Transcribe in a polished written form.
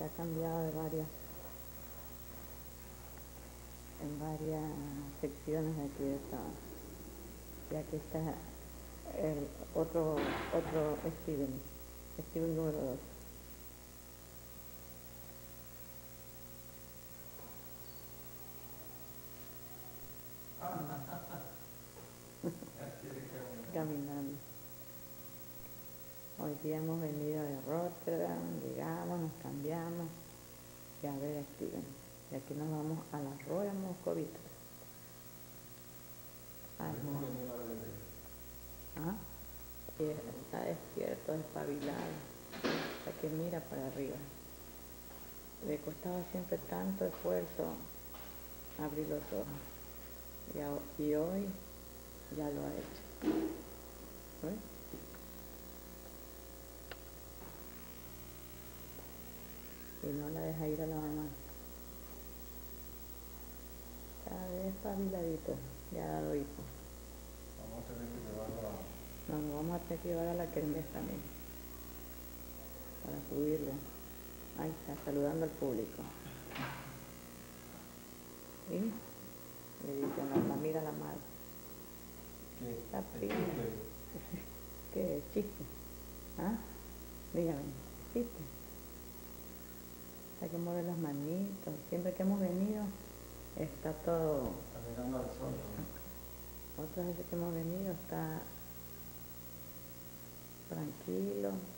se ha cambiado de en varias secciones de aquí de esta. Y aquí está el otro Steven número 2. Caminando. Hoy día hemos venido de Rotterdam, llegamos, nos cambiamos y a ver a Steven. Y aquí nos vamos a la Royal Moscovita. Y está despierto, despabilado, hasta que mira para arriba. Le costaba siempre tanto esfuerzo abrir los ojos. Y hoy ya lo ha hecho. ¿Ves? Y no la deja ir a la mamá. Está despabiladito, ya ha dado hipo. Vamos a tener que llevarlo a... No, nos vamos a tener que llevar a la kermés también, para subirle. Ahí está, saludando al público. ¿Sí? Le dicen la mira a la madre. ¿Qué? Está pila. ¿Qué chiste? ¿Ah? Dígame, chiste. Hay que mover las manitos. Siempre que hemos venido está todo. Está mirando al sol, ¿no? Otras veces que hemos venido está tranquilo.